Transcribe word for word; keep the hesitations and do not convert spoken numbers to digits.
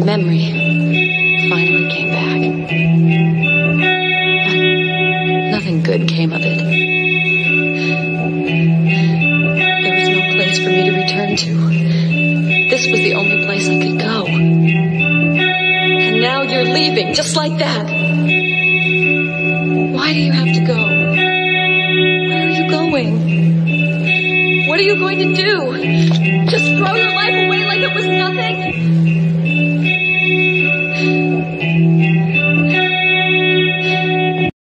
memory finally came back. But nothing good came of it. There was no place for me to return to. This was the only place I could go. And now you're leaving, just like that. Why do you have to go? Where are you going? What are you going to do? Just throw your life away like it was nothing?